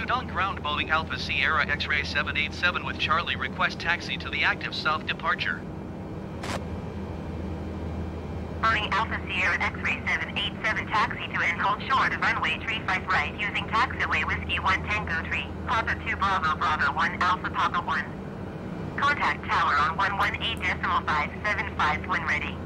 Qdong ground Boeing Alpha Sierra X-ray 787 with Charlie, request taxi to the active south departure. Boeing Alpha Sierra X-ray 787 taxi to and hold short of runway 35 right using taxiway Whiskey 1 Tango Tree, Papa 2 Bravo Bravo 1 Alpha Papa 1. Contact tower on 118.575 when ready.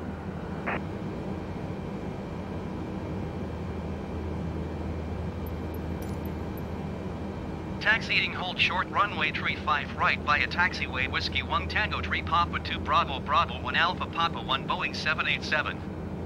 Taxiing hold short runway 35 right via taxiway Whiskey 1 Tango Tree Papa 2 Bravo Bravo 1 Alpha Papa 1 Boeing 787.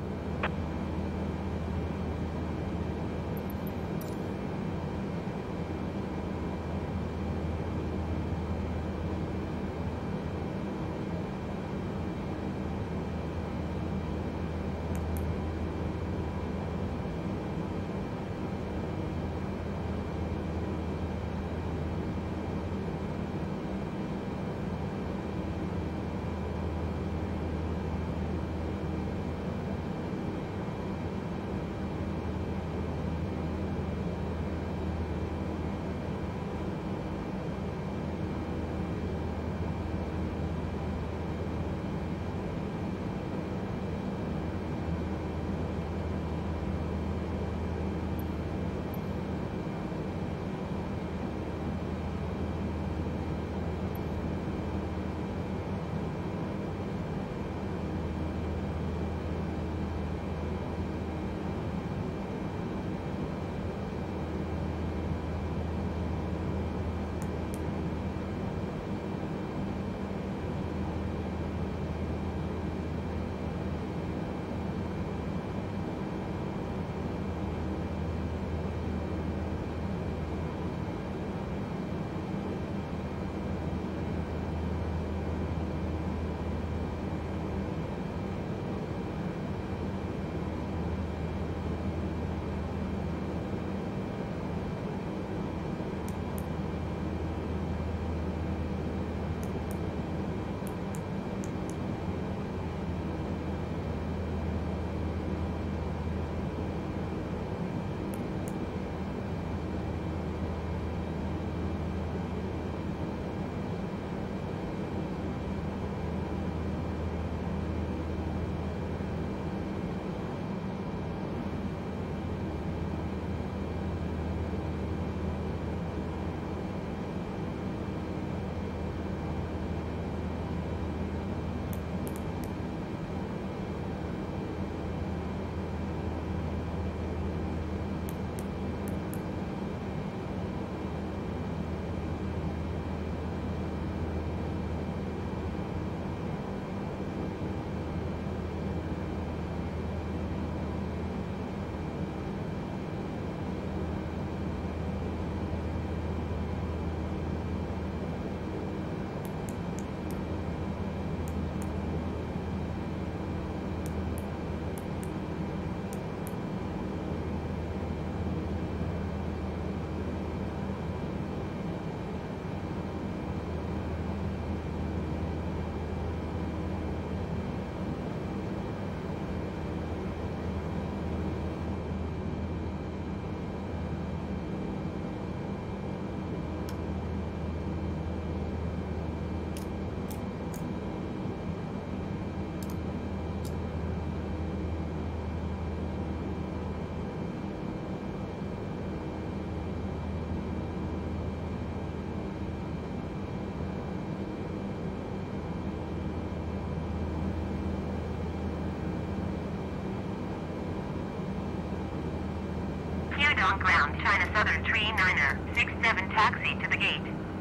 On ground, China Southern Tree Niner 67 taxi to the gate.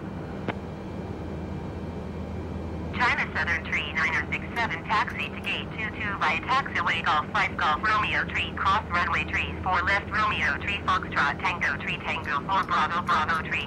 China Southern Tree Niner 67 taxi to gate 22 via taxiway Golf 5 Golf Romeo Tree cross runway trees 4 left Romeo Tree Foxtrot Tango 4 Bravo Bravo Tree.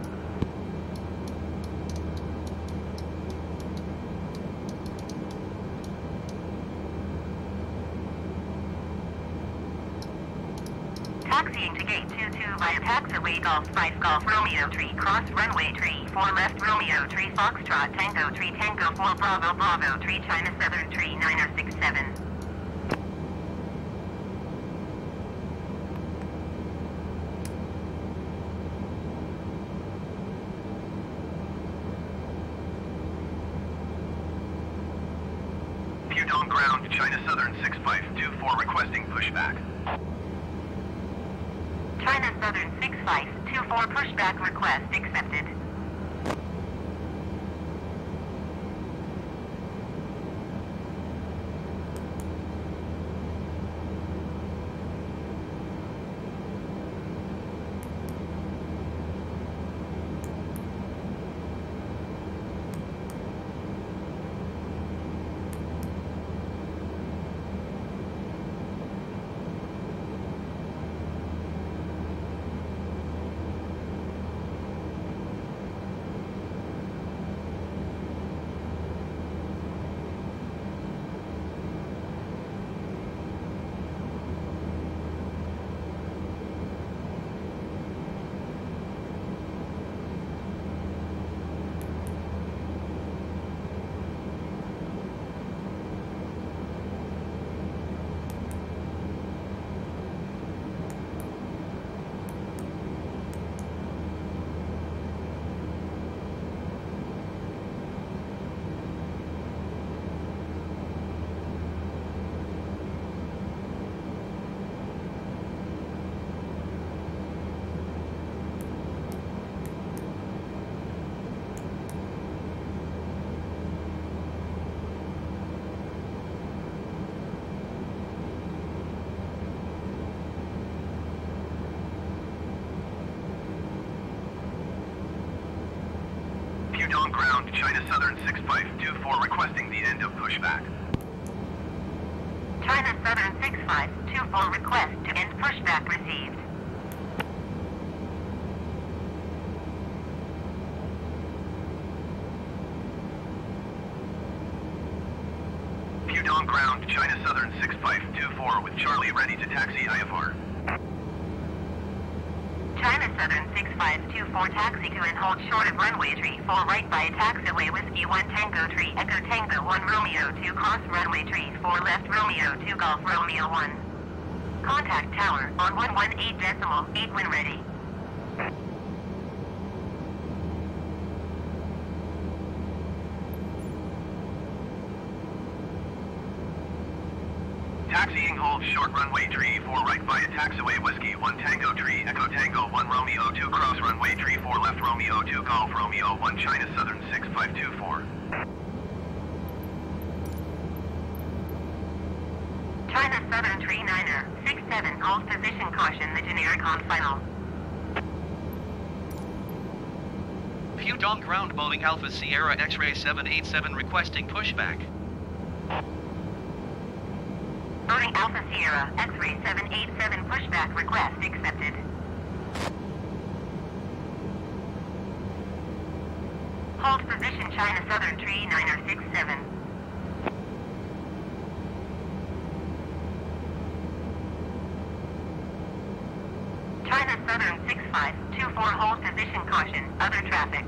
Taxiing to gate 22 via taxiway Golf 5 Golf Romeo Tree cross runway tree 4 left Romeo Tree Foxtrot Tango 4 Bravo Bravo Tree China Southern Tree Niner 67. Pudong ground, China Southern 6524 requesting pushback. China Southern 6524 pushback request accepted. Pudong ground, China Southern 6524 requesting the end of pushback. China Southern 6524 request to end pushback received. Pudong ground, China Southern 6524 with Charlie ready to taxi IFR. China Southern 6524 taxi to and hold short of runway 34 right by taxiway Whiskey 1 Tango Tree Echo Tango 1 Romeo 2 cross runway 34 left Romeo 2 Golf Romeo 1. Contact tower on 118.8 when ready. Taxiing hold short runway tree 4 right via taxiway Whiskey 1 Tango Tree Echo Tango 1 Romeo 2 cross runway tree 4 left Romeo 2 Golf Romeo 1 China Southern 6524. China Southern Tree 9er 67 hold position caution the generic on final. Pudong ground Boeing Alpha Sierra X-ray 787 requesting pushback. Boeing Alpha Sierra X-ray 787 pushback request accepted. Hold position China Southern Tree 9er 67. China Southern 6524 hold position caution other traffic.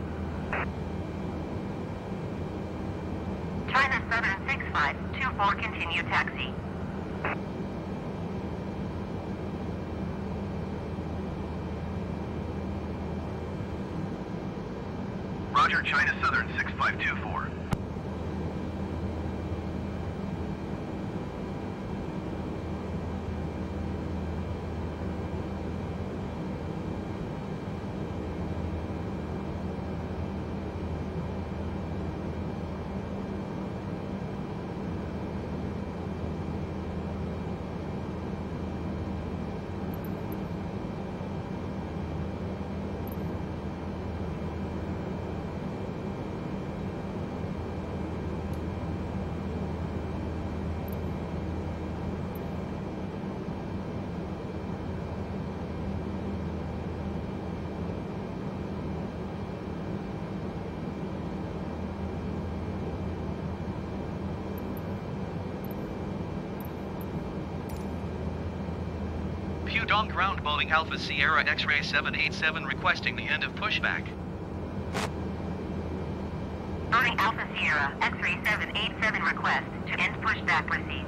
China Southern 6524 continue taxi. Roger, China Southern 6524. Pudong ground Boeing Alpha Sierra X-ray 787 requesting the end of pushback. Boeing Alpha Sierra X-ray 787 request to end pushback received.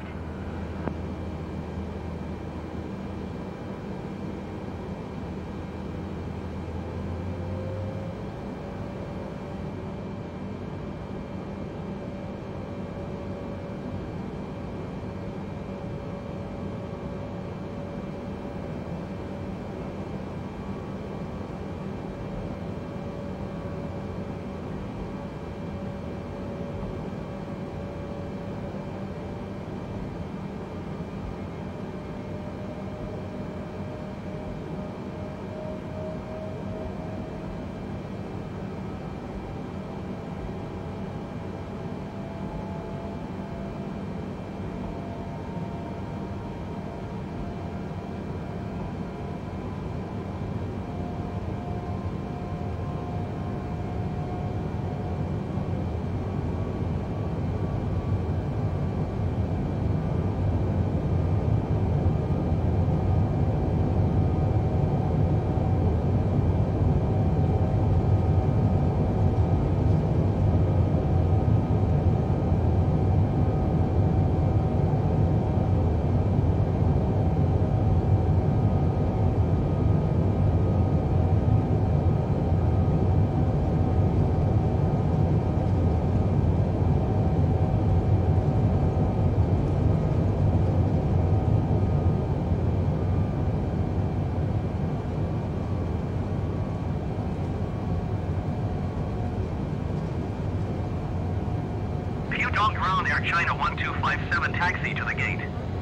Pudong ground, Air China 1257, taxi to the gate.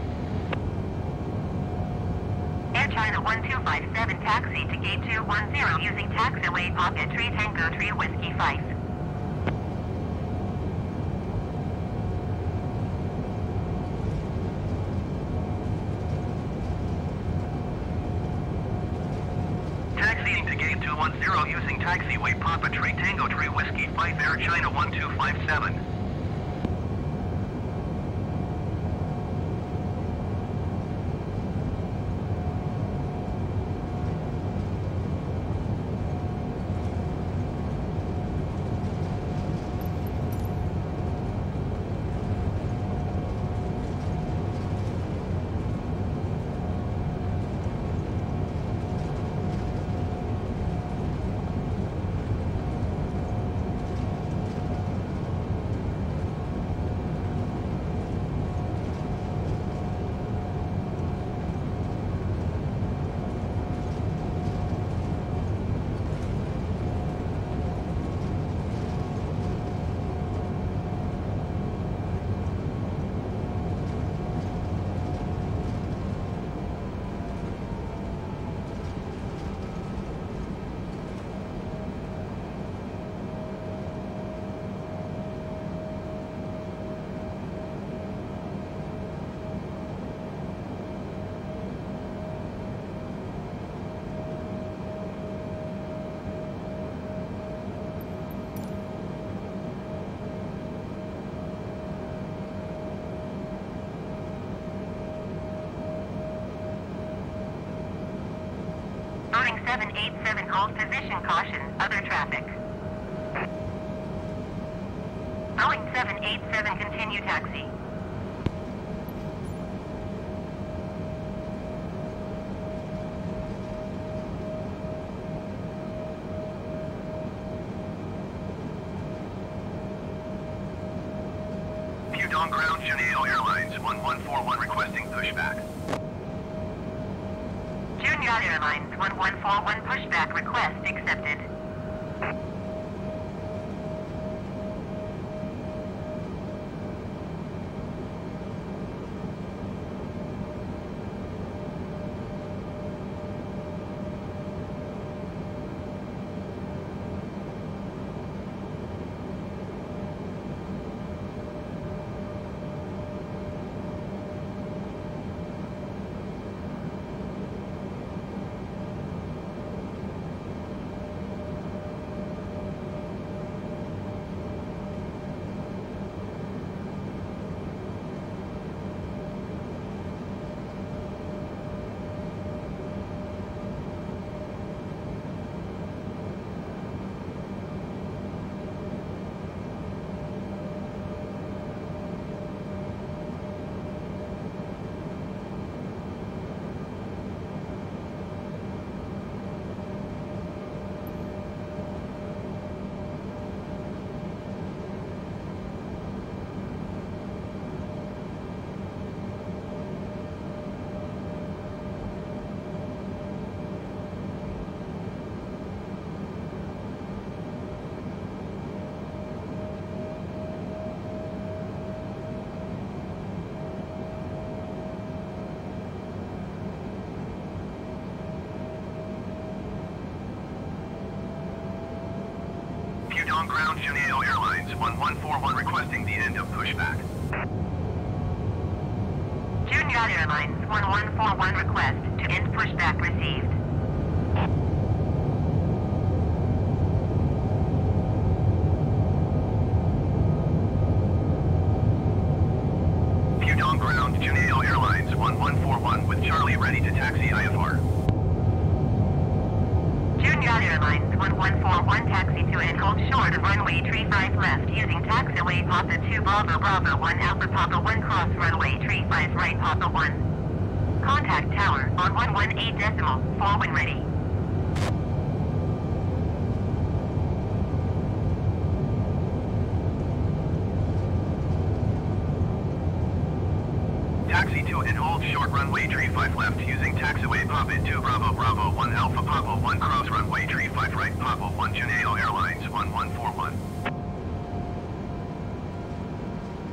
Air China 1257 taxi to gate 210 using taxiway Papa Tree Tango Tree Whiskey 5. Taxiing to gate 210 using taxiway Papa Tree Tango Tree Whiskey 5, Air China 1257. Boeing 787 hold position caution, other traffic. Boeing 787 continue taxi. Pudong ground, Juneo Airlines 1141 requesting pushback. Junior Airlines 1141 pushback request accepted. Pudong ground, Juneo Airlines 1141 requesting the end of pushback. Junior Airlines 1141 request to end pushback received. Pudong ground, Juneo Airlines 1141 with Charlie ready to taxi IFR. Junior Airlines 1141 taxi to and hold short of runway 35 left using taxiway Papa 2 Bravo Bravo 1 Alpha Papa 1 cross runway 35 right Papa 1. Contact tower on 118.4 when ready. Taxi to and hold short runway 35 left using taxiway Papa 2 Bravo Bravo 1 Alpha Papa 1 cross runway 35 right Papa 1 Juneo Airlines 1141.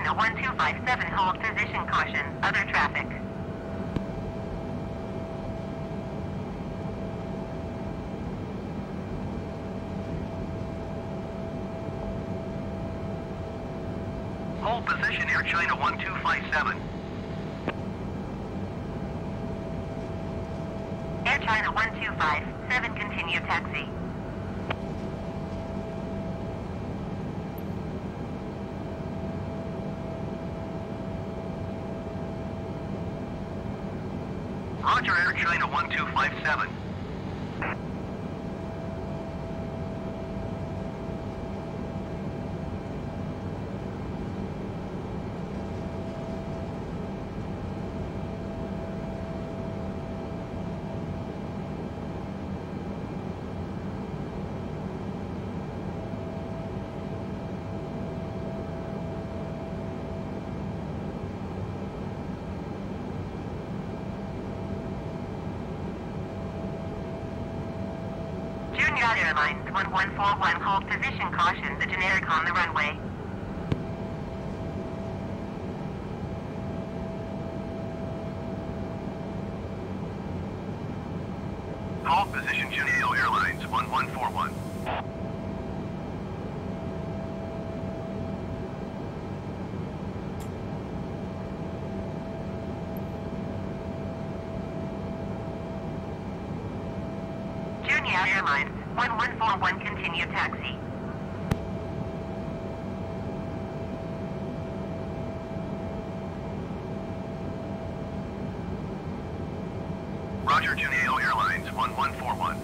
China 1257, hold position, caution, other traffic. Hold position, Air China 1257. Air China 1257, continue taxi. Roger, Air China 1257. Junior Airlines 1141, hold position, caution, the generic on the runway. Hold position, Juneo Airlines 1141. Junior Airlines 1141, continue taxi. Roger, Juneo Airlines 1141.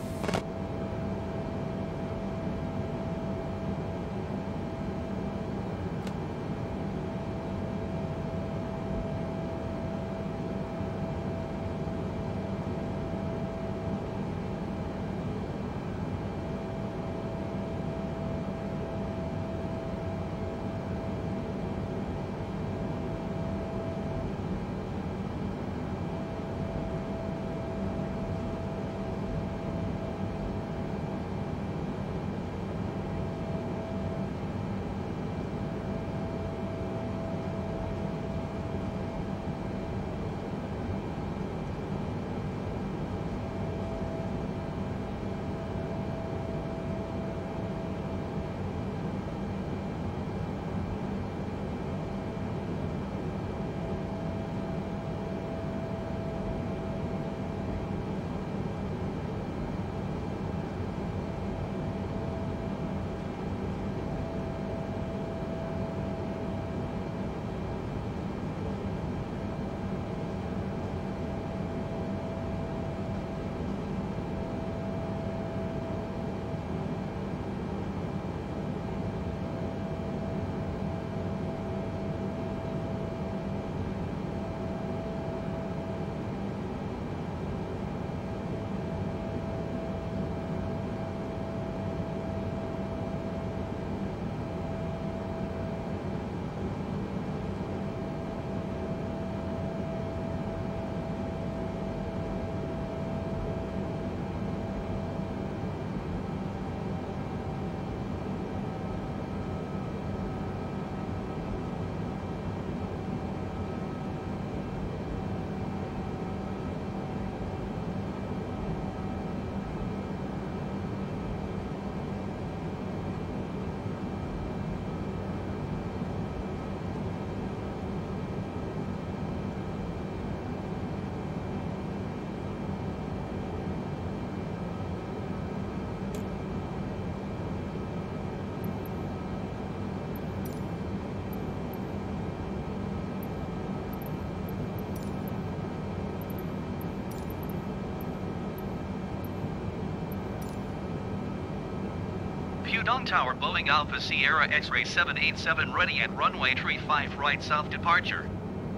Pudong Tower, Boeing Alpha Sierra X-Ray 787 ready at runway 35 right south departure.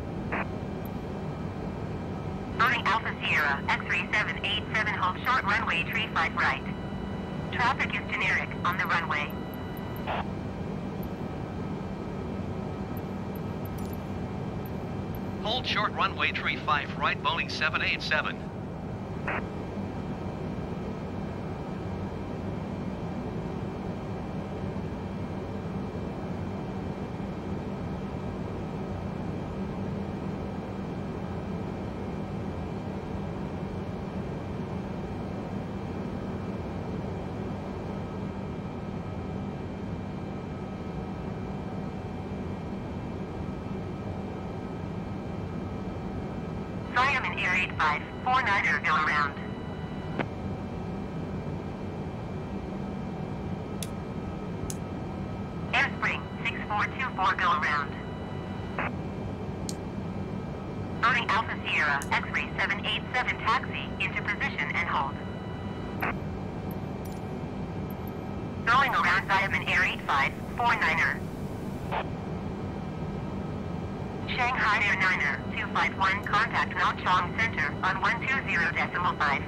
Boeing Alpha Sierra, X-Ray 787, hold short runway 35 right. Traffic is generic on the runway. Hold short runway 35 right, Boeing 787. Air 8549er go around. Airspring 6424 go around. Boarding Alpha Sierra X-ray 787 taxi into position and hold. Going around Diamond Air 8549er. Shanghai Airliner 251 contact Nanchang Center on 120.5.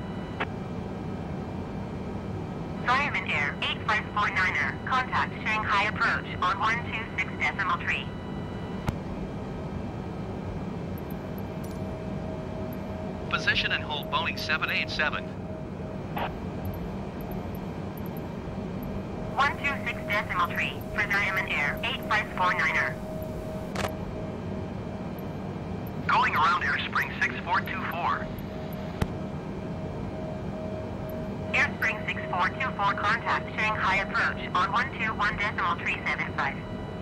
Diamond Air 8549er contact Shanghai approach on 126.3. Position and hold Boeing 787. 126.3 for Diamond Air 8549er. Going around Airspring 6424. Airspring 6424 contact Shanghai approach on 121.375.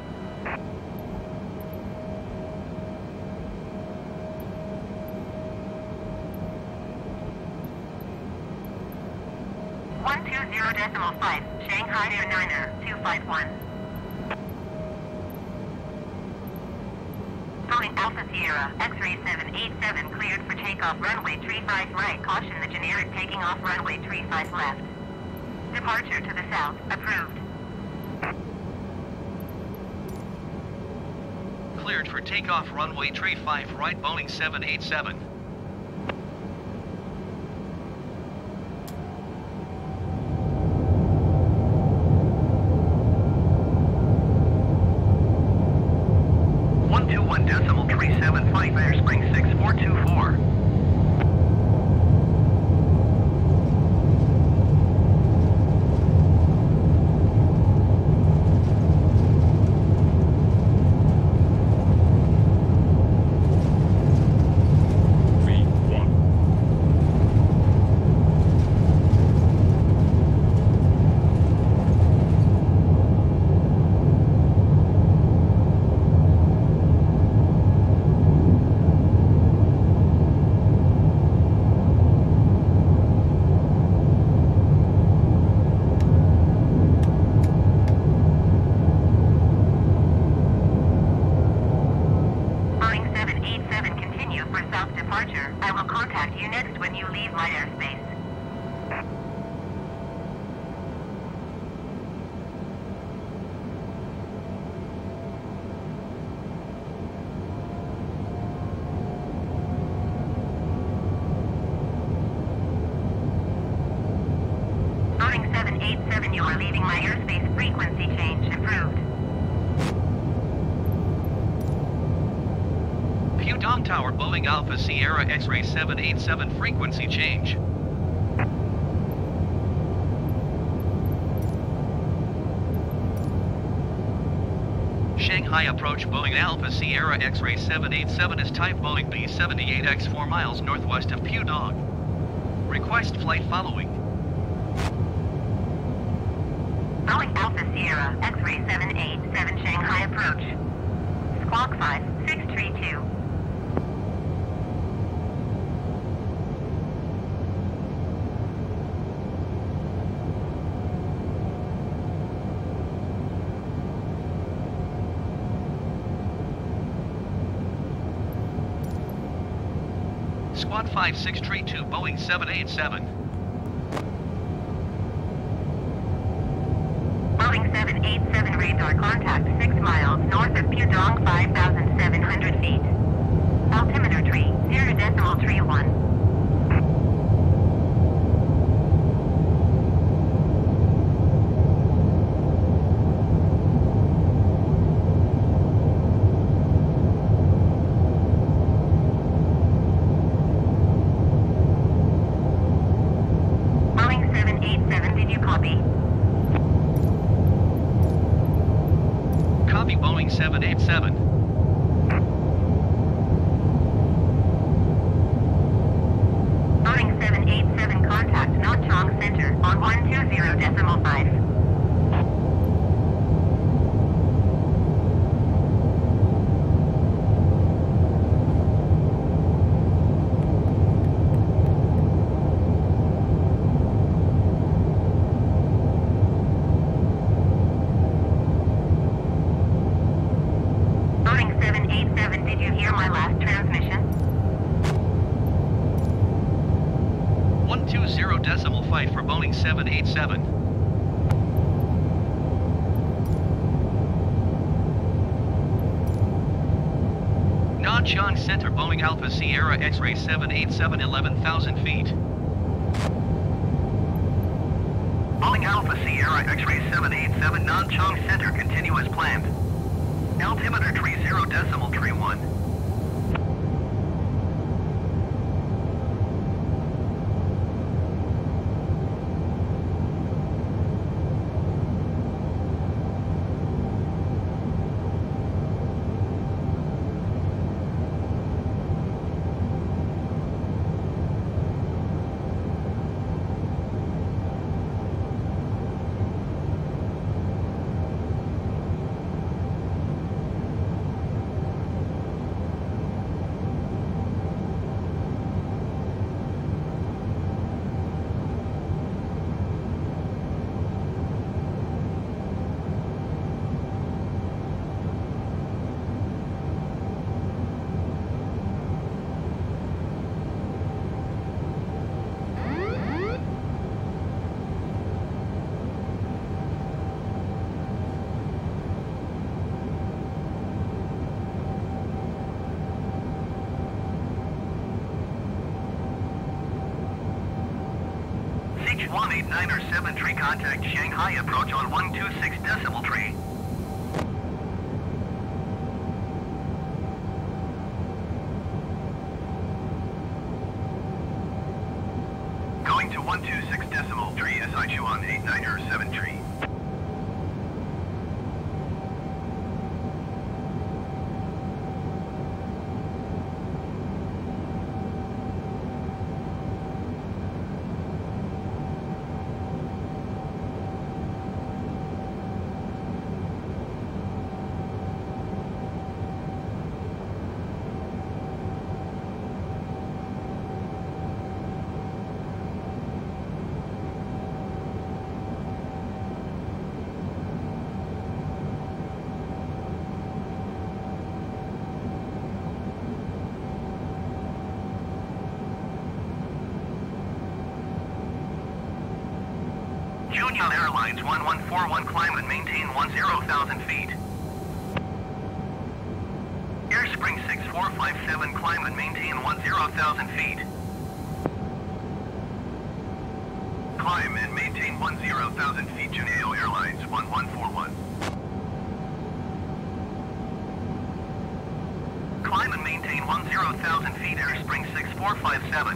Shanghai Airliner 251. Boeing Alpha Sierra X-ray 787 cleared for takeoff runway 35 right. Caution the generic taking off runway 35 left. Departure to the south approved. Cleared for takeoff runway 35 right Boeing 787. Airspring 6424. I will contact you next when you leave my airspace. Boeing 787, you are leaving my airspace. Frequency change approved. Pudong Tower, Boeing Alpha Sierra X-ray 787 frequency change. Shanghai approach Boeing Alpha Sierra X-ray 787 is type Boeing B-78X 4 miles northwest of Pudong. Request flight following. Boeing Alpha Sierra X-ray 787 Shanghai approach. Squawk 5632. Squad 5632, Boeing 787. Boeing 787 radar contact 6 miles north of Pudong, 5,700 feet. Altimeter tree 0.31. Copy Boeing 787. Boeing 787 contact Nanchang Center on 120.5. flight for Boeing 787. Nanchang Center, Boeing Alpha Sierra X-Ray 787, 11,000 feet. Boeing Alpha Sierra X-Ray 787 Nanchang Center, continue as planned. Altimeter tree 0 decimal tree 1. CH-189er 7 tree, contact Shanghai, approach on 126 decimal tree. Going to 126 decimal tree, SI-189er 7 tree. Junior Airlines 1141, climb and maintain 10,000 feet. Airspring 6457, climb and maintain 10,000 feet. Climb and maintain 10,000 feet, Juneo Airlines 1141. Climb and maintain 10,000 feet, Airspring 6457.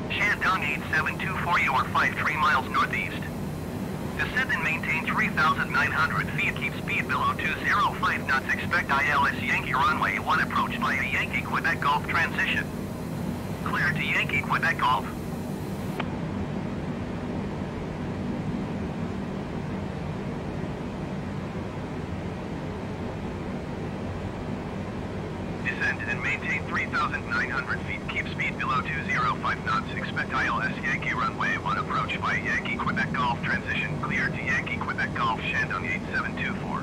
Shandong 8724, you are 53 miles northeast. Descend and maintain 3,900 feet. Keep speed below 205 knots. Expect ILS Yankee runway 1 approach via Yankee Quebec Golf transition. Clear to Yankee Quebec Golf. Descend and maintain 3,900 feet. Keep speed below 205 knots. Expect ILS Yankee runway 1 approach via Yankee Quebec Golf transition. Clear to Yankee Quebec Golf, Shandong 8724.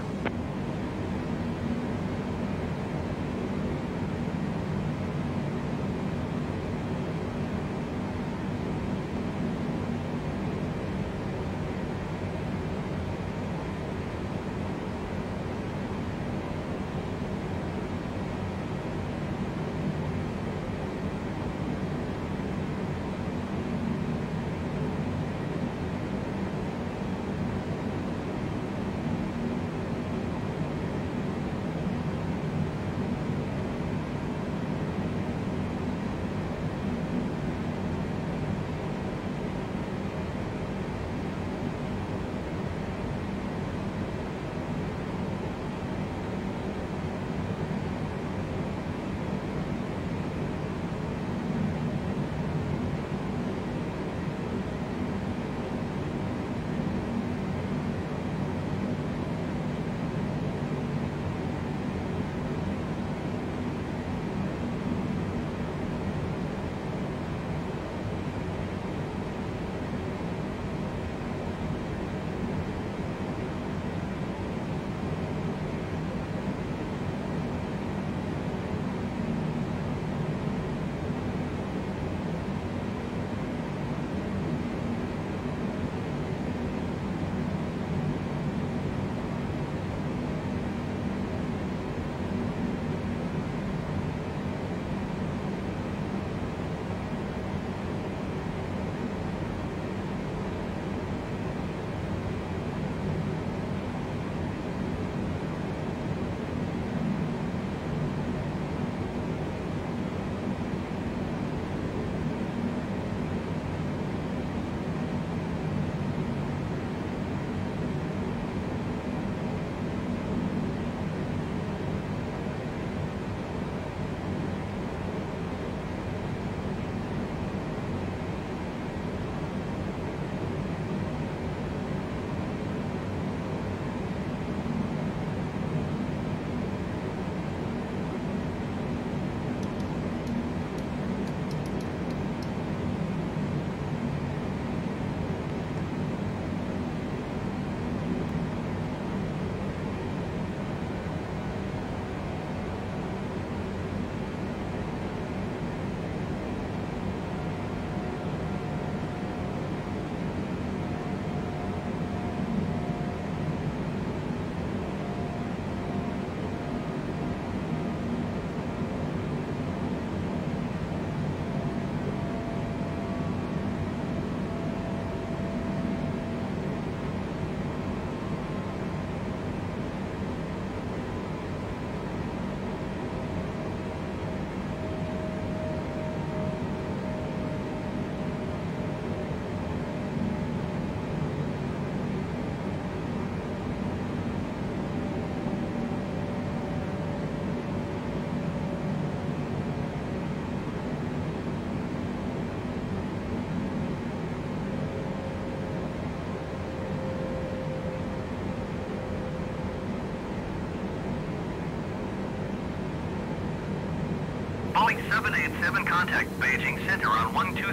Boeing 787 contact Beijing Center on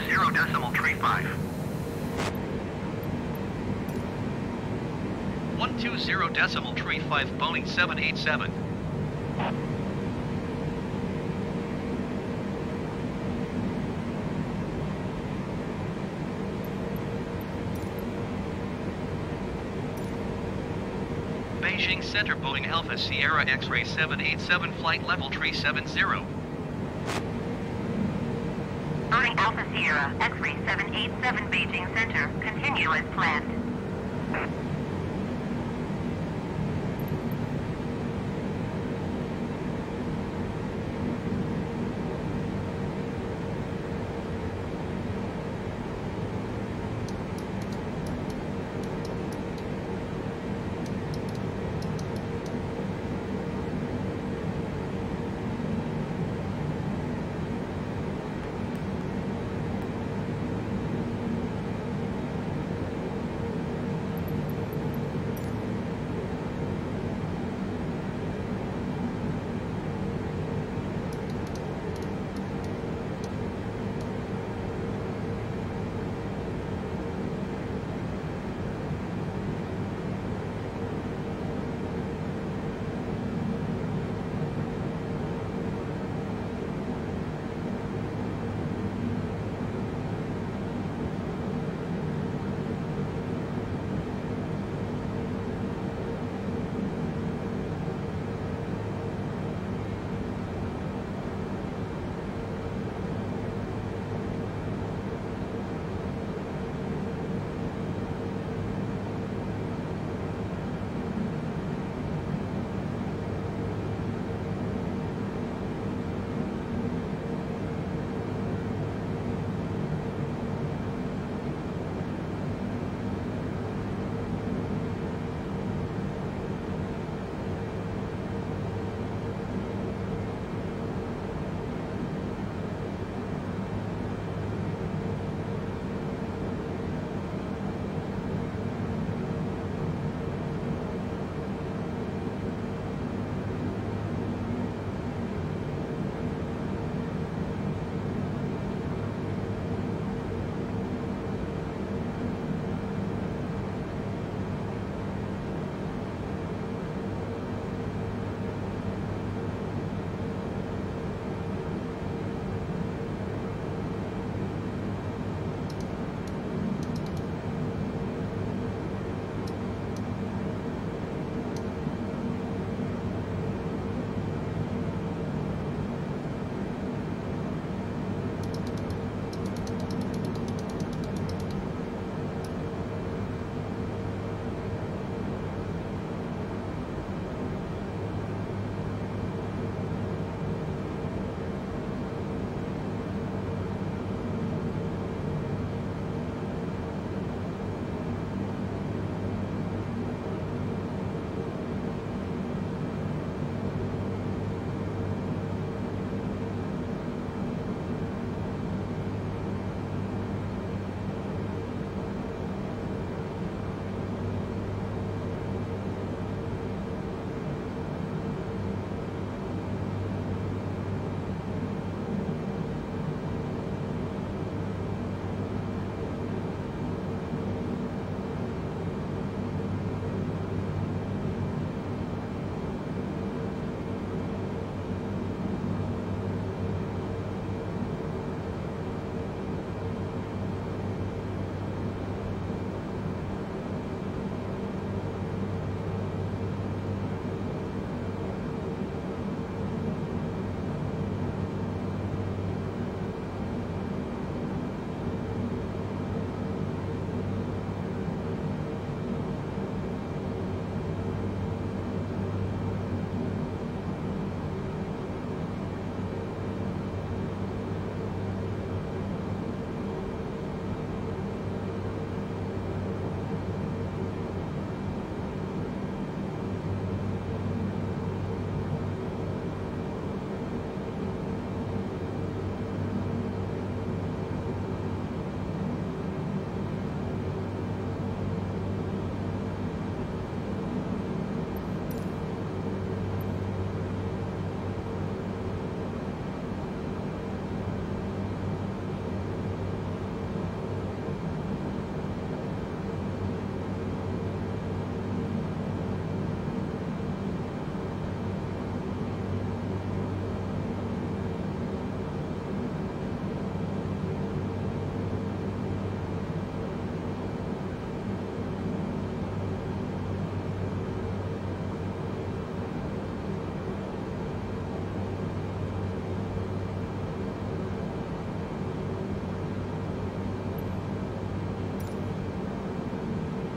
120.35. 120.35 Boeing 787. Beijing Center Boeing Alpha Sierra X-Ray 787 flight level 370. Boeing Alpha Sierra X-Ray 787 Beijing Center, continue as planned.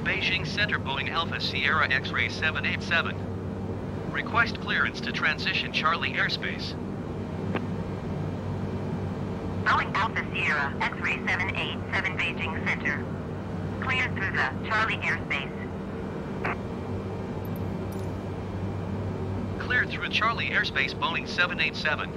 Beijing Center Boeing Alpha Sierra X-Ray 787. Request clearance to transition Charlie airspace. Boeing Alpha Sierra X-Ray 787 Beijing Center. Cleared through the Charlie airspace. Cleared through Charlie airspace Boeing 787.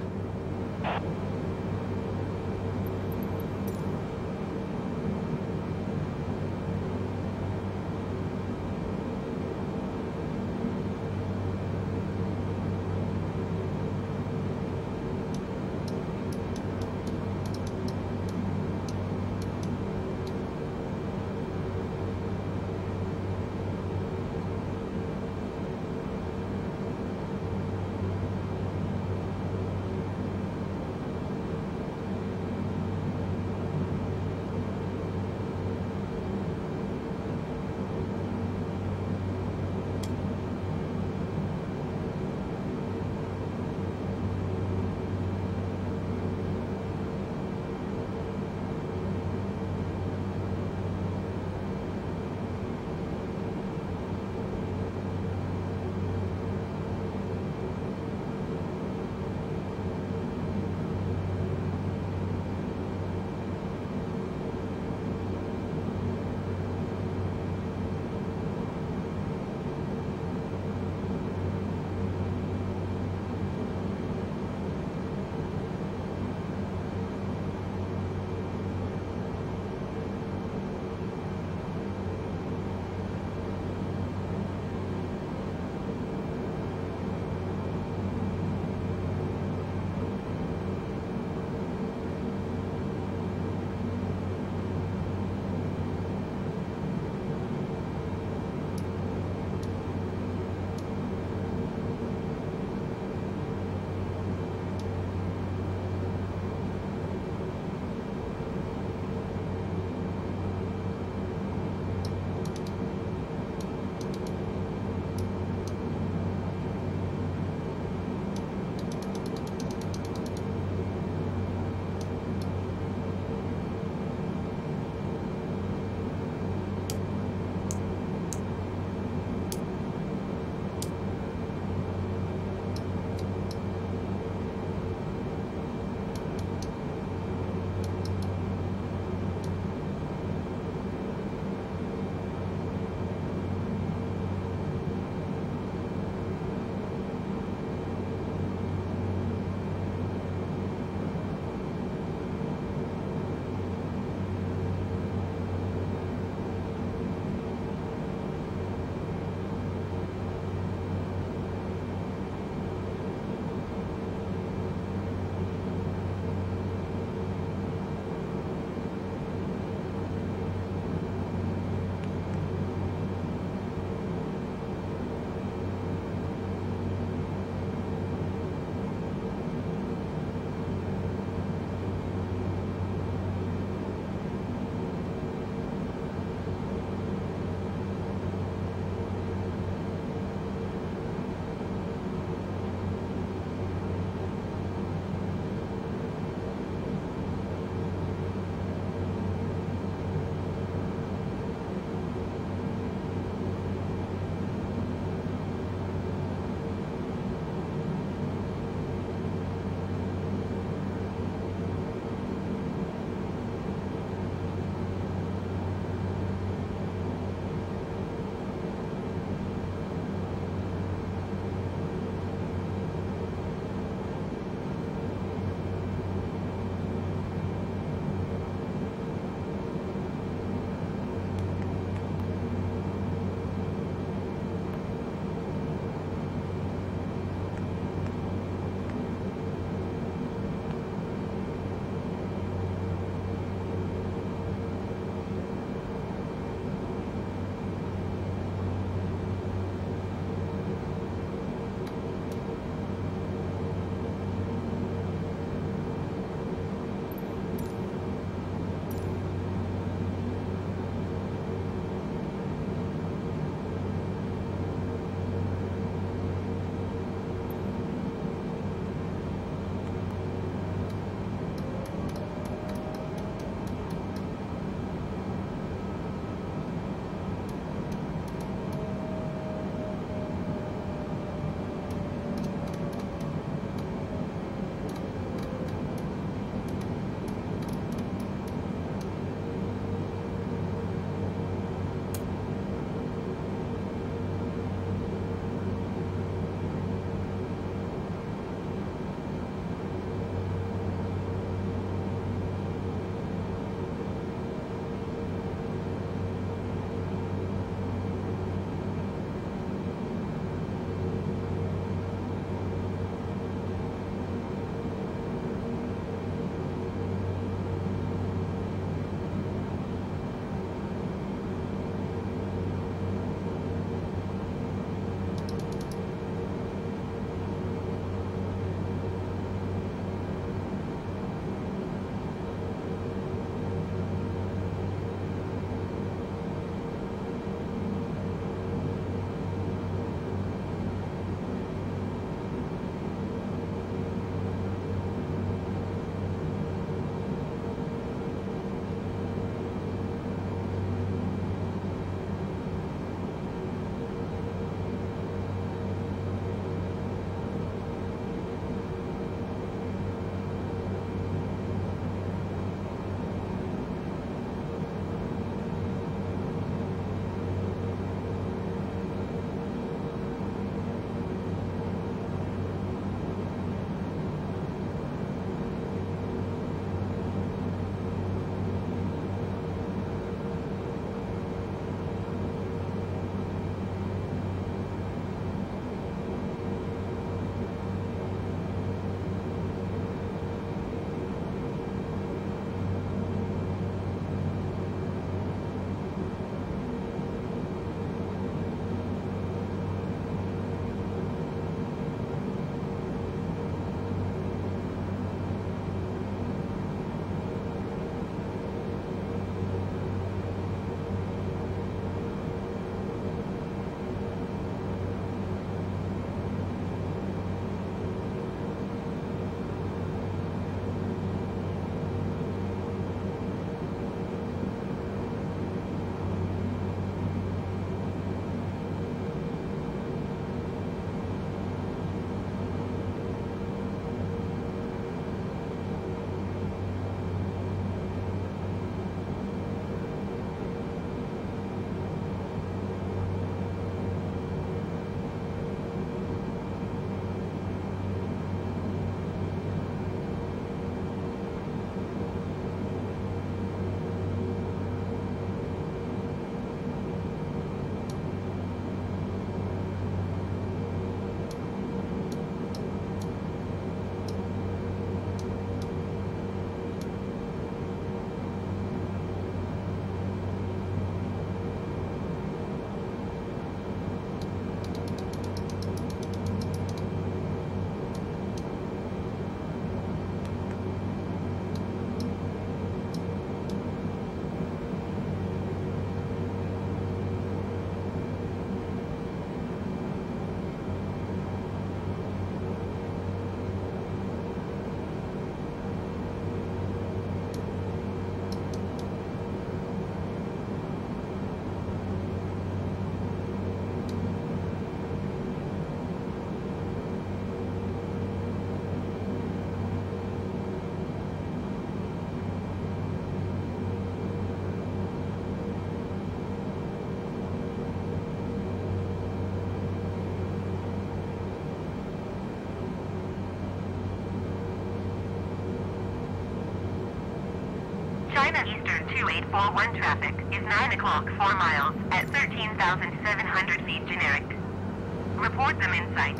China Eastern 2841 traffic is 9 o'clock 4 miles at 13,700 feet generic. Report them in sight.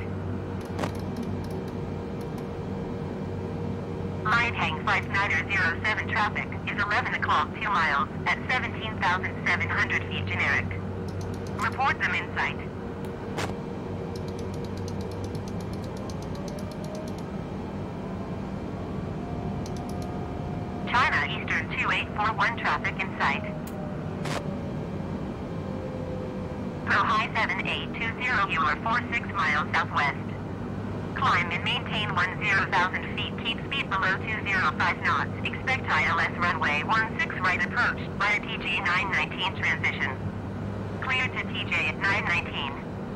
Linehang 5907 traffic is 11 o'clock 2 miles at 17,700 feet generic. Report them in sight. China Eastern 2841 traffic in sight. Pearl High 7820, you are 46 miles southwest. Climb and maintain 10,000 feet. Keep speed below 205 knots. Expect ILS runway 16 right approach via TJ 919 transition. Clear to TJ at 919.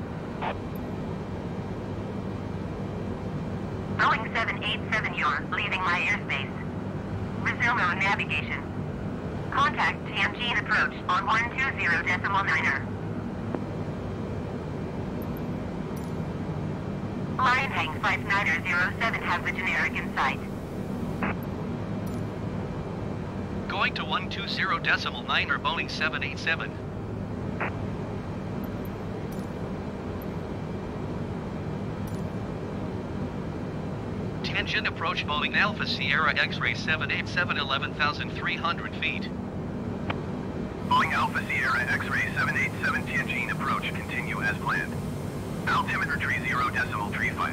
Boeing 787, you're leaving my airspace. Resume on navigation. Contact Tianjin approach on 120.9er. Linehang 5907 has the generic in sight. Going to 120.9er Boeing 787. Tianjin approach Boeing Alpha Sierra X-Ray 787 11,300 feet. Boeing Alpha Sierra X-Ray 787 Tianjin approach, continue as planned. Altimeter 30.35.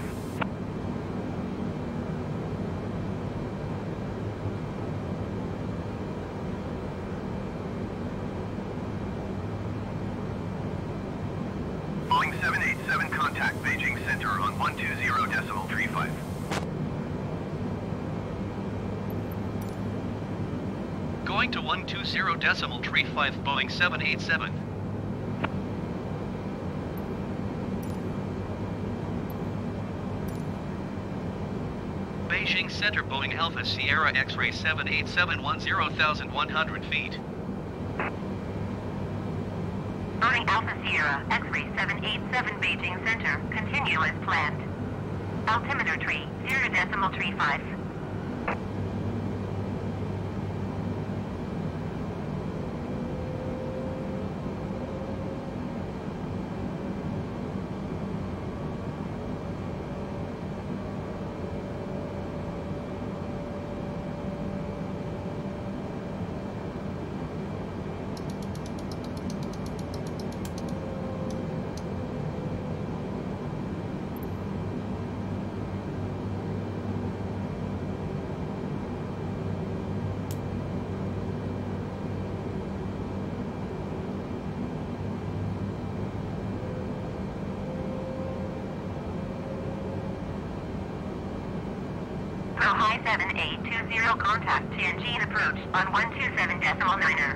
Boeing 787 contact Beijing Center on 120.35. Going to 120.35 Boeing 787. Beijing Center Boeing Alpha Sierra X-Ray 787 10,100 feet. Boeing Alpha Sierra X-Ray 787 Beijing Center, continue as planned. Altimeter 30.35. Pearl High 7820, contact Tianjin approach on 127.9er.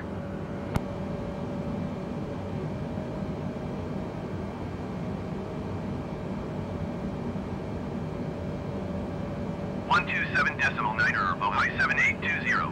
Boeing 7820.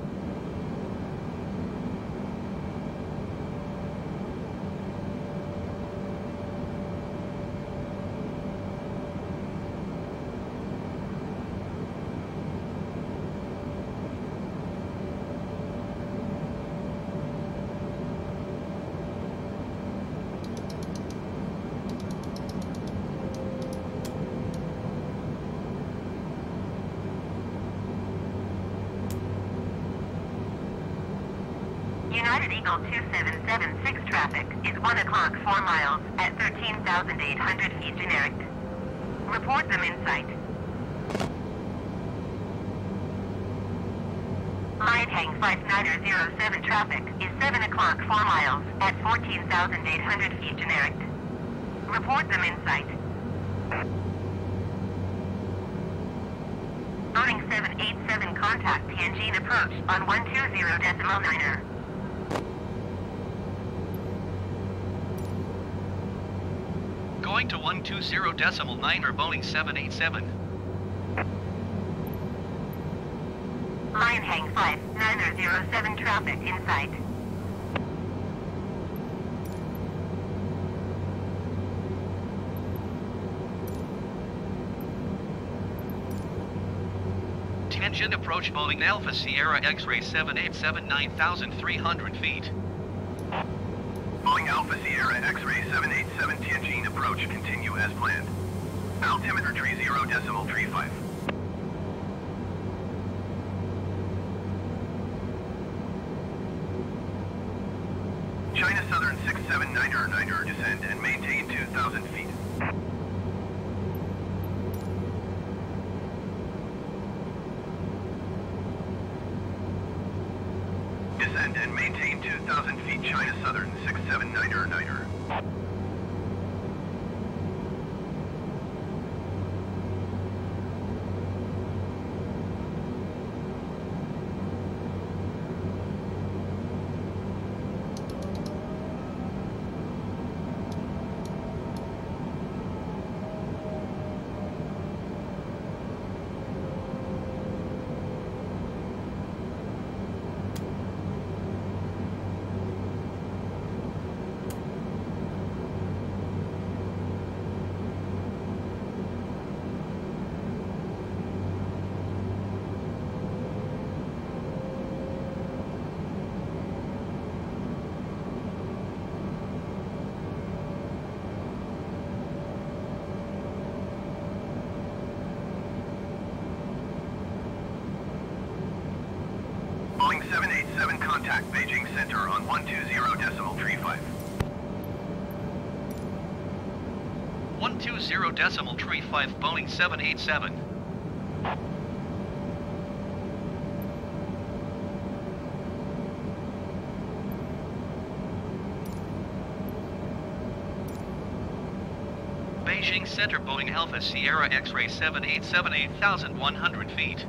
United Eagle 2776 traffic is 1 o'clock 4 miles at 13,800 feet generic. Report them in sight. Linehang 5907 traffic is 7 o'clock 4 miles at 14,800 feet generic. Report them in sight. Boeing 787 contact Tianjin approach on 120.9er. Going to 120.9er Boeing 787. Linehang 5907 traffic in sight. Engine approach Boeing Alpha Sierra X-ray 787 9,300 feet. Boeing Alpha Sierra X-ray 787 Tianjin approach, continue as planned. Altimeter tree 0.35. China Southern 679er descend and maintain 2,000 feet. Descend and maintain 2,000 feet, China Southern 679er. Boeing 787 contact Beijing Center on 120.35. 120.35 Boeing 787. Beijing Center Boeing Alpha Sierra X-ray 787 8,100 feet.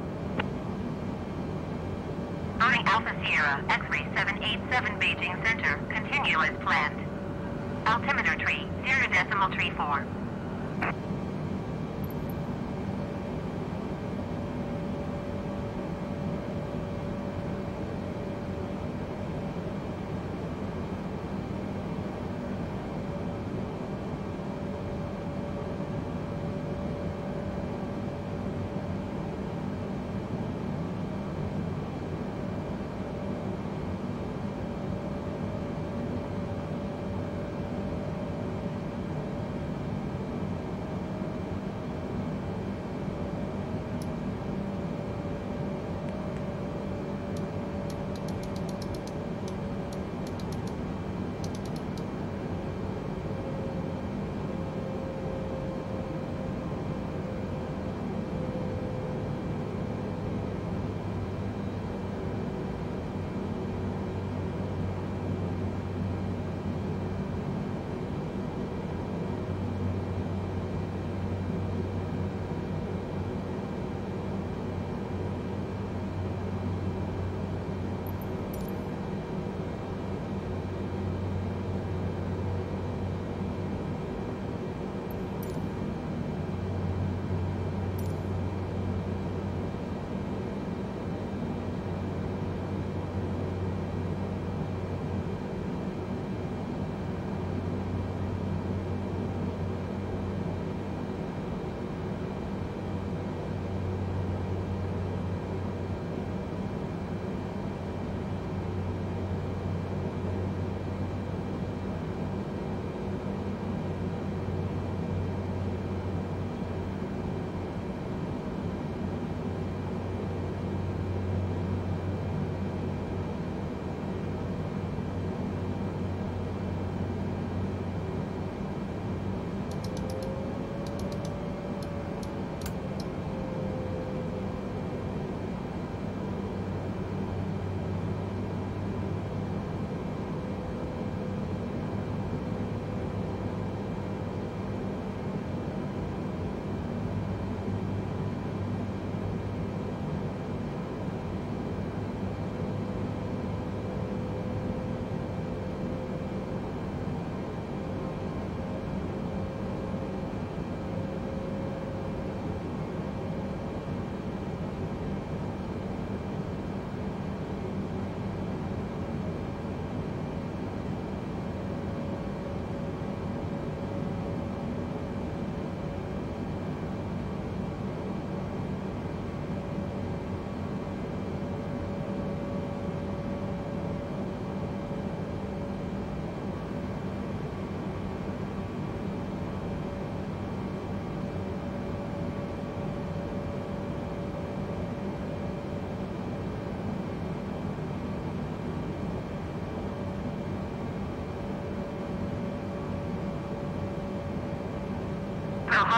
Boeing Alpha Sierra X-ray 787 Beijing Center, continue as planned. Altimeter tree 0.34.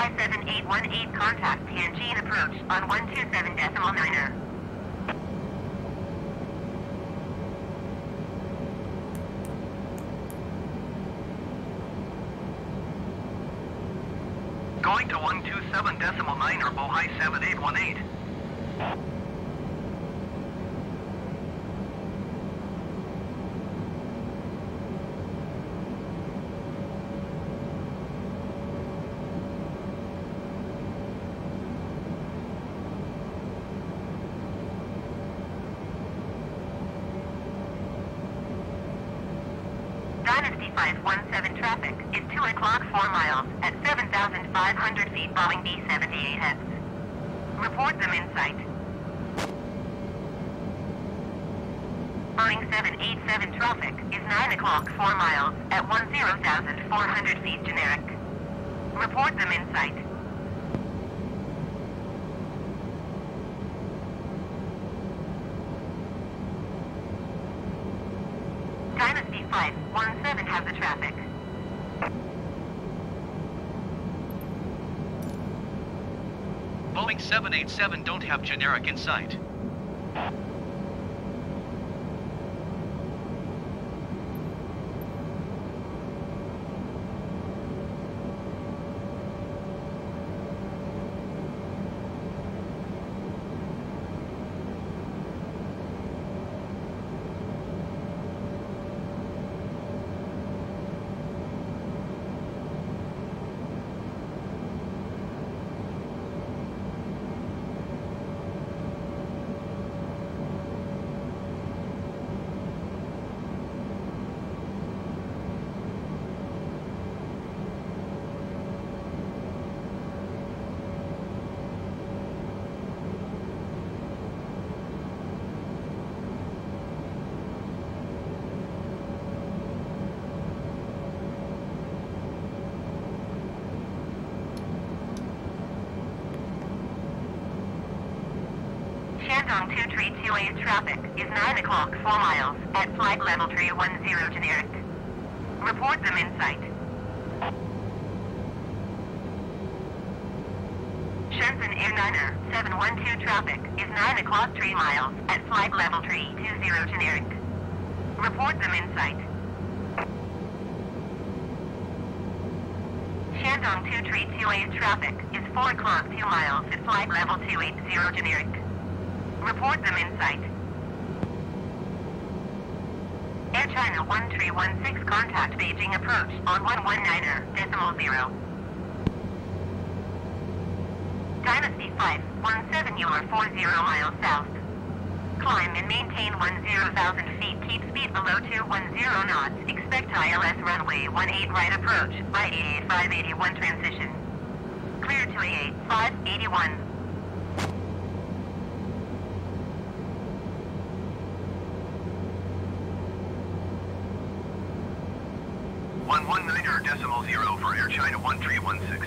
Y7818 contact Tianjin approach on 127.9er. Going to 127.9er, Bohai 7818. Dynasty 517 traffic is 2 o'clock 4 miles at 7,500 feet Boeing B-78X. Report them in sight. Boeing 787 traffic is 9 o'clock 4 miles at 10,400 feet generic. Report them in sight. Dynasty 517 has the traffic. Boeing 787 don't have generic in sight. Shandong 2328 traffic is 9 o'clock 4 miles at flight level 310 generic. Report them in sight. Shenzhen Airliner 712 traffic is 9 o'clock 3 miles at flight level 320 generic. Report them in sight. Shandong 2328 traffic is 4 o'clock 2 miles at flight level 280 generic. Report them in sight. Air China 1316 contact Beijing approach on 119.0. Dynasty 517, you are 40 miles south. Climb and maintain 10,000 feet. Keep speed below 210 knots. Expect ILS runway 18 right approach by 581 transition. Clear to 581. 119.0 for Air China 1316.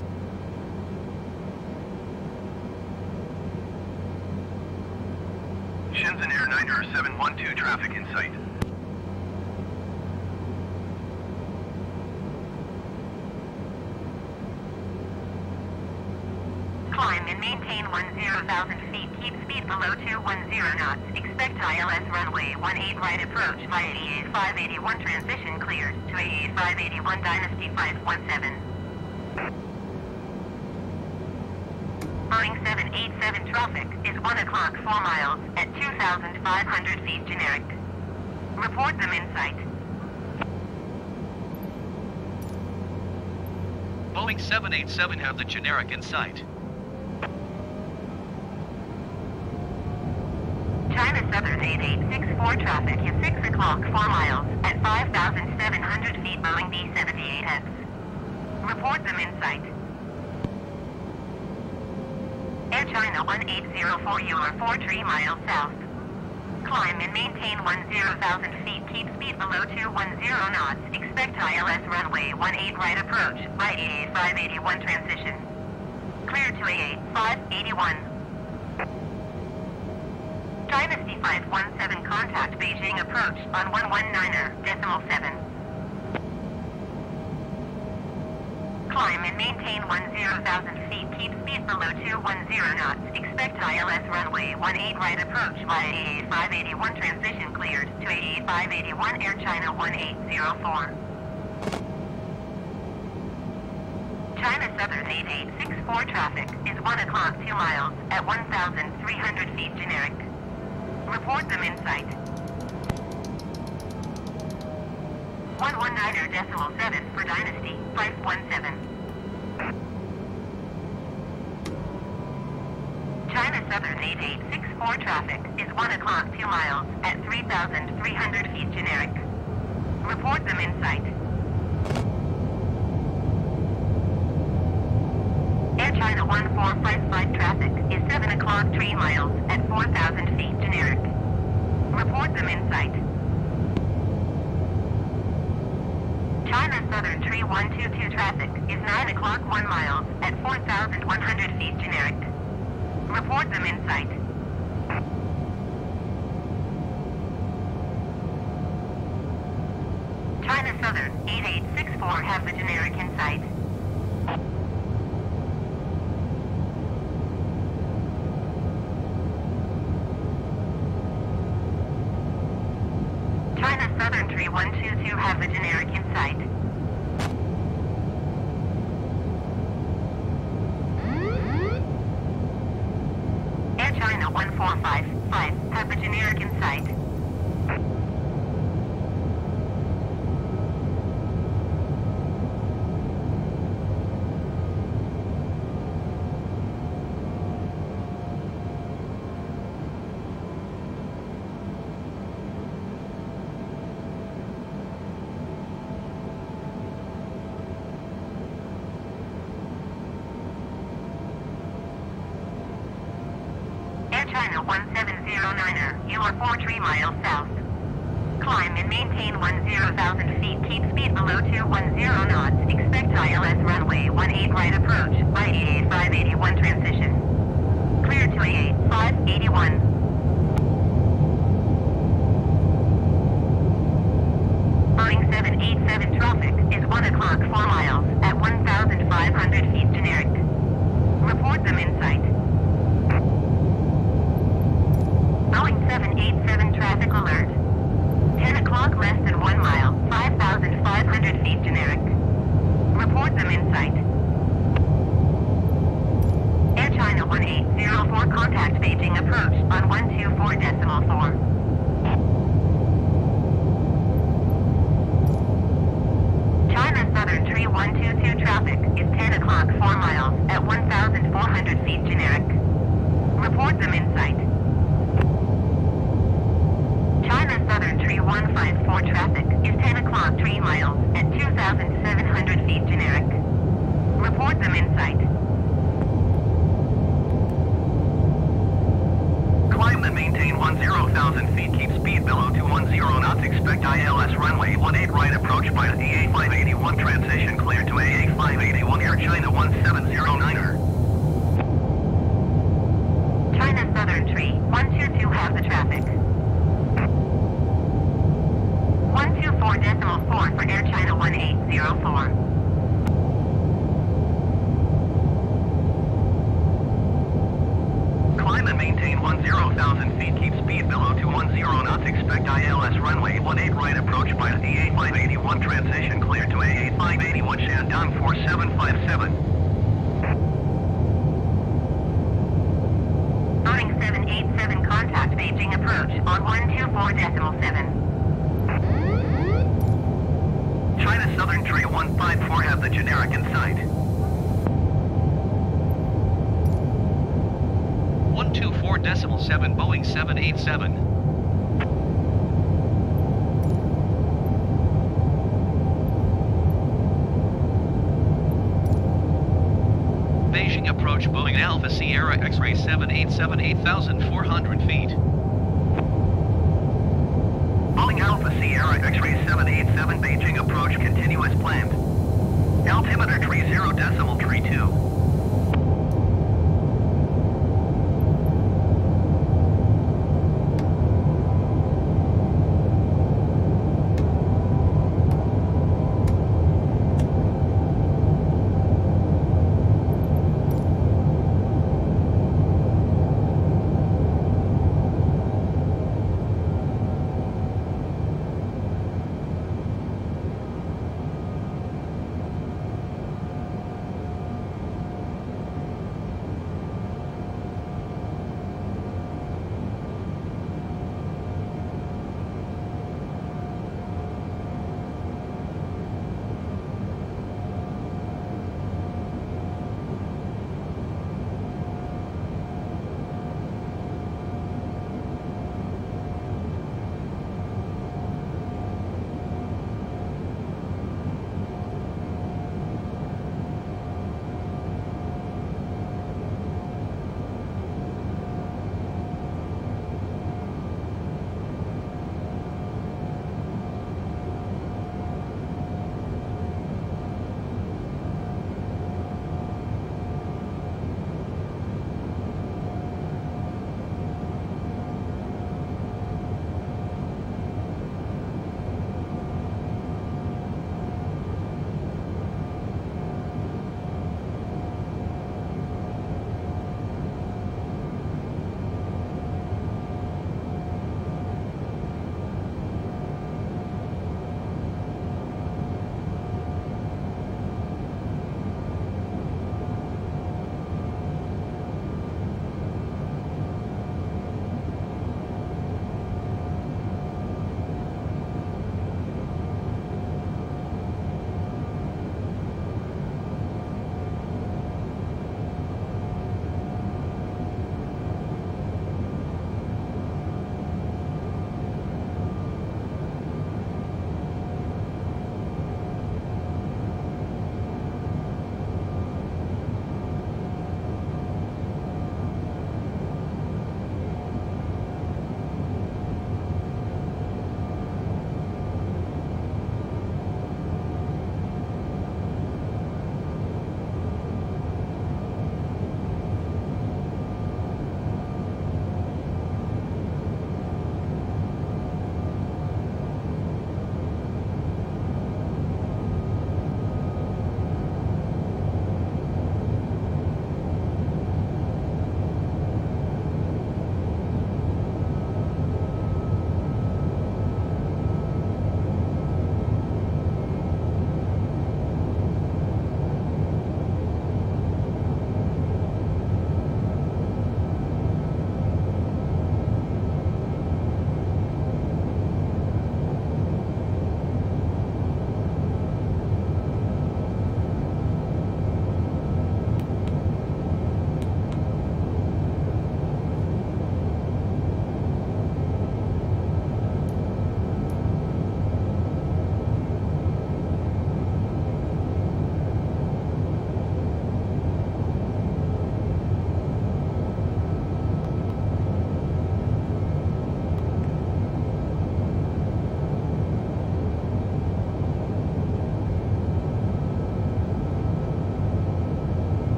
Shenzhen Airliner 712 traffic in sight. Climb and maintain 10,000 feet. Keep speed below 210 knots. Expect ILS runway 18 right approach by 581 transition cleared to 581 Dynasty 517. Boeing 787 traffic is 1 o'clock 4 miles at 2,500 feet generic. Report them in sight. Boeing 787 have the generic in sight. China Southern 8864 traffic is 6 o'clock 4 miles at 5,700 feet Boeing B-78X. Report them in sight. Air China 1804, you are 43 miles south. Climb and maintain 10,000 feet. Keep speed below 210 knots. Expect ILS runway 18 right approach by 581 transition. Clear to 581. Dynasty 517 contact Beijing approach on 119.7. Climb and maintain 10,000 feet. Keep speed below 210 knots. Expect ILS runway 18 right approach via AA581 transition cleared to AA581 Air China 1804. China Southern 8864 traffic is 1 o'clock 2 miles at 1,300 feet generic. Report them in sight. 119.7 for Dynasty, 517. China Southern 8864 traffic is 1 o'clock 2 miles at 3,300 feet generic. Report them in sight. Air China 1455 traffic is 7 o'clock 3 miles at 4,000 feet generic. Report them in sight. China Southern 3122 traffic is 9 o'clock 1 mile at 4,100 feet generic. Report them in sight. China Southern 8864 have the generic in sight. China Southern 3122 have the generic in sight. Air China 1455 have the generic in sight. Air China 1709er, you are 43 miles south. Climb and maintain 10,000 feet. Keep speed below 210 knots. Expect ILS runway 18 right approach by AA581 transition. Clear to AA581. Boeing 787 traffic is 1 o'clock 4 miles at 1,500 feet generic. Report them in sight. Boeing 787 traffic alert. 10 o'clock less than 1 mile, 5,500 feet generic. Report them in sight. Air China 1804 contact Beijing approach on 124.4. China Southern 3122 traffic is 10 o'clock 4 miles at 1,400 feet generic. Report them in sight. China Southern 3154 traffic is 10 o'clock 3 miles at 2,700 feet generic. Report them in sight. Climb and maintain 10,000 feet. Keep speed below 210 knots. Expect ILS runway 18 right approach by AA581 transition clear to AA581 Air China 1709er. China Southern 3122 have the traffic. 124.4 for Air China 1804. Climb and maintain 10,000 feet. Keep speed below 210 knots. Expect ILS runway 18 right approach by AA581 transition clear to AA581 Shandong 4757. Boeing 787 contact Beijing approach on 124.7. China Southern 3154 have the generic in sight. 124.7 Boeing 787. Beijing approach Boeing Alpha Sierra X-ray 787 8,400 feet. Boeing Alpha Sierra X-ray 787 Beijing approach continuous planned. Altimeter 30.32.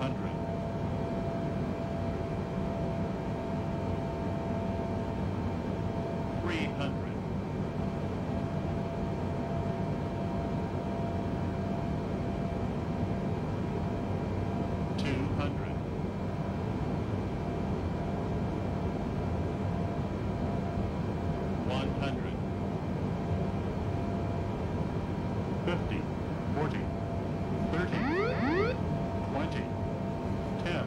300. 200. 100. 50, 40, 30, 20, 10.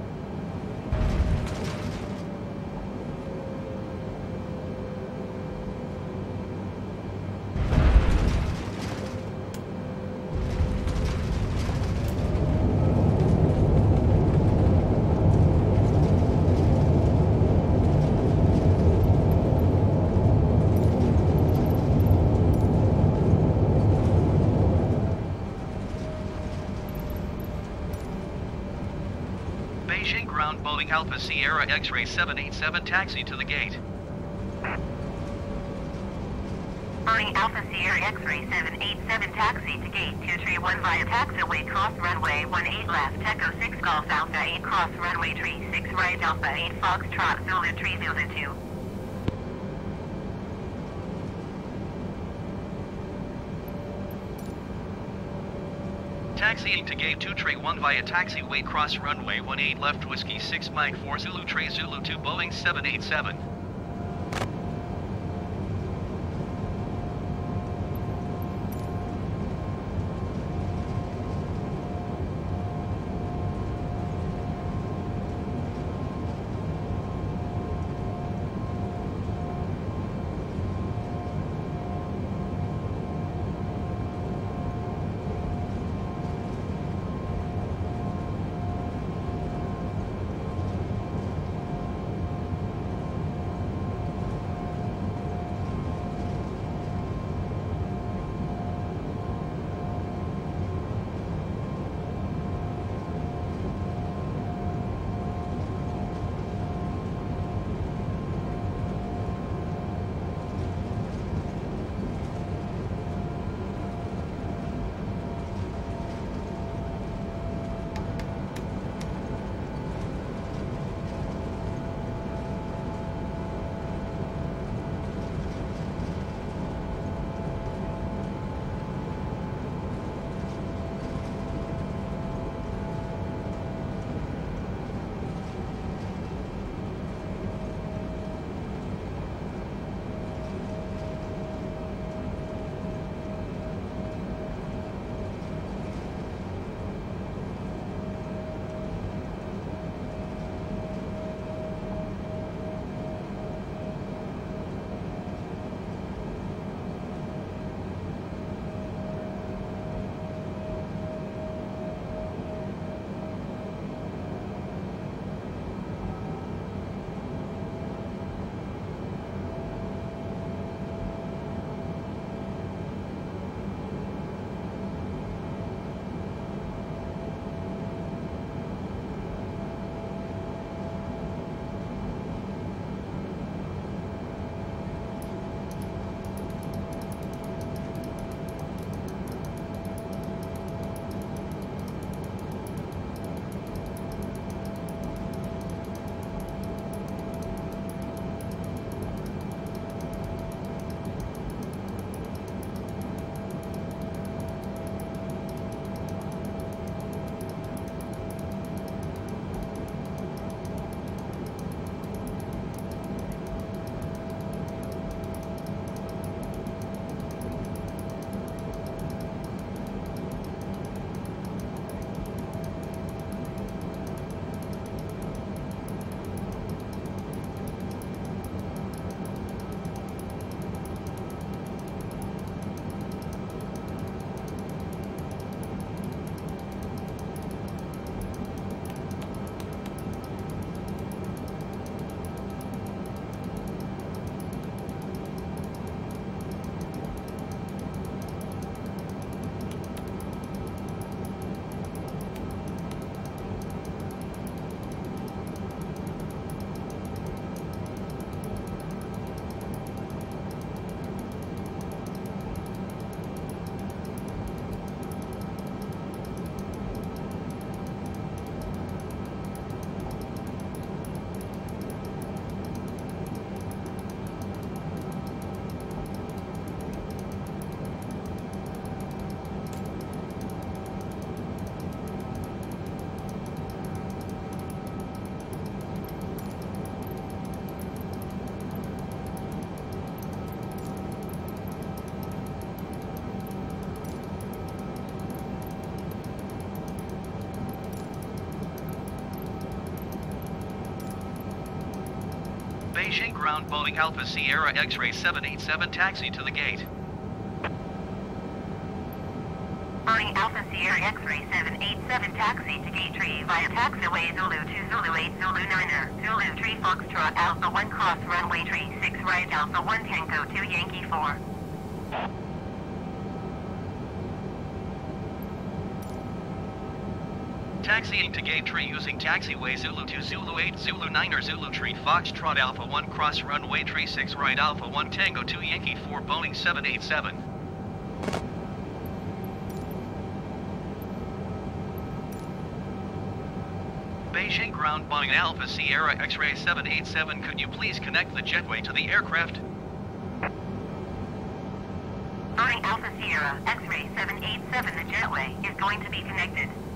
Beijing ground Boeing Alpha Sierra X-ray 787 taxi to the gate. Boeing Alpha Sierra X-ray 787 taxi to gate 231 via taxiway cross runway 18 left Echo 6 Golf Alpha 8 cross runway 36 right Alpha 8 Foxtrot Zulu 3 Zulu 2. Taxiing to gate 231 via taxiway cross runway 18 left Whiskey 6 Mike 4 Zulu 3 Zulu 2 Boeing 787. Beijing ground Boeing Alpha Sierra X-ray 787 taxi to the gate. Boeing Alpha Sierra X-ray 787 taxi to gate 3 via taxiway Zulu 2 Zulu 8 Zulu 9er, Zulu 3 Foxtrot Alpha 1 cross runway 36 right Alpha 1 Tango 2 Yankee 4. Taxiing to gate 3 using taxiway Zulu 2 Zulu 8 Zulu 9er Zulu 3 Foxtrot Alpha 1 cross runway 36 right Alpha 1 Tango 2 Yankee 4 Boeing 787. Beijing ground Boeing Alpha Sierra X-ray 787, could you please connect the jetway to the aircraft? Boeing Alpha Sierra X-ray 787, the jetway is going to be connected.